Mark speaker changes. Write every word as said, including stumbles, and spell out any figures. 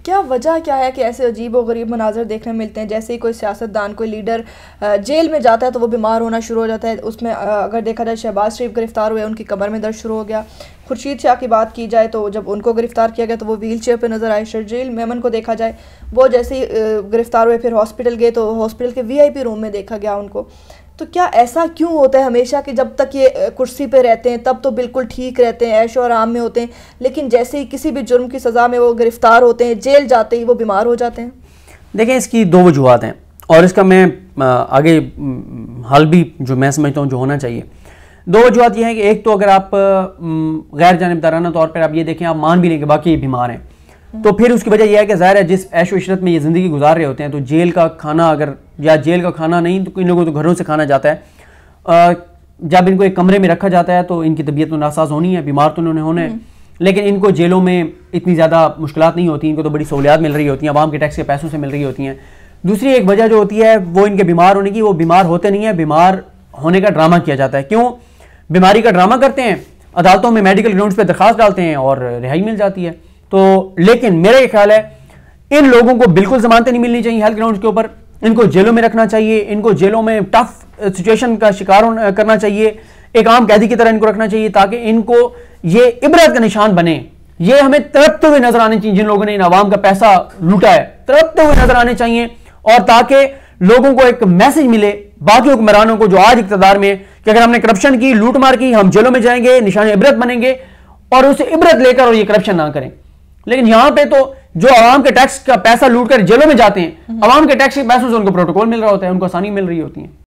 Speaker 1: क्या वजह क्या है कि ऐसे अजीब व गरीब मनाजर देखने मिलते हैं? जैसे ही कोई सियासतदान, कोई लीडर जेल में जाता है तो वो बीमार होना शुरू हो जाता है। उसमें अगर देखा जाए शहबाज शरीफ गिरफ्तार हुए, उनकी कमर में दर्द शुरू हो गया। खुर्शीद शाह की बात की जाए तो जब उनको गिरफ्तार किया गया तो वो व्हील चेयर पर नज़र आए। शर्जील मेमन को देखा जाए, वो जैसे ही गिरफ्तार हुए फिर हॉस्पिटल गए तो हॉस्पिटल के वी आई पी रूम में देखा गया उनको। तो क्या ऐसा क्यों होता है हमेशा कि जब तक ये कुर्सी पे रहते हैं तब तो बिल्कुल ठीक रहते हैं, ऐशो आराम में होते हैं, लेकिन जैसे ही किसी भी जुर्म की सज़ा में वो गिरफ्तार होते हैं, जेल जाते ही वो बीमार हो जाते हैं?
Speaker 2: देखें, इसकी दो वजूहत हैं और इसका मैं आगे हल भी जो मैं समझता हूँ जो होना चाहिए। दो वजूहत ये हैं कि एक तो अगर आप गैर जानिबदाराना तौर पर आप ये देखें, आप मान भी लें कि बाकी बीमार हैं, तो फिर उसकी वजह यह है कि ज़ाहिर है जिस ऐशो इशरत में ये ज़िंदगी गुजार रहे होते हैं तो जेल का खाना, अगर या जेल का खाना नहीं तो इन लोगों को तो घरों से खाना जाता है। जब इनको एक कमरे में रखा जाता है तो इनकी तबीयत तो नासाज होनी है, बीमार तो उन्होंने होना है, लेकिन इनको जेलों में इतनी ज़्यादा मुश्किलात नहीं होती, इनको तो बड़ी सहूलियात मिल रही होती हैं, आवाम के टैक्स के पैसों से मिल रही होती हैं। दूसरी एक वजह जो होती है वो इनके बीमार होने की, वो बीमार होते नहीं है, बीमार होने का ड्रामा किया जाता है। क्यों बीमारी का ड्रामा करते हैं? अदालतों में मेडिकल ग्राउंड्स पर दरख्वास्त डालते हैं और रिहाई मिल जाती है। तो लेकिन मेरा ये ख्याल है इन लोगों को बिल्कुल जमानतें नहीं मिलनी चाहिए हेल्थ ग्राउंड्स के ऊपर, इनको जेलों में रखना चाहिए, इनको जेलों में टफ सिचुएशन का शिकार करना चाहिए, एक आम कैदी की तरह इनको रखना चाहिए ताकि इनको ये इबरत का निशान बने। ये हमें तड़पते हुए नजर आने चाहिए, जिन लोगों ने इन आवाम का पैसा लूटा है तड़पते हुए नजर आने चाहिए, और ताकि लोगों को एक मैसेज मिले बाकी हुक्मरानों को जो आज इक़्तिदार में कि अगर हमने करप्शन की, लूट मार की, हम जेलों में जाएंगे, निशान इबरत बनेंगे और उसे इबरत लेकर और ये करप्शन ना करें। लेकिन यहां पे तो जो आवाम के टैक्स का पैसा लूट कर जेलों में जाते हैं, आवाम के टैक्स के पैसों से उनको प्रोटोकॉल मिल रहा होता है, उनको आसानी मिल रही होती है।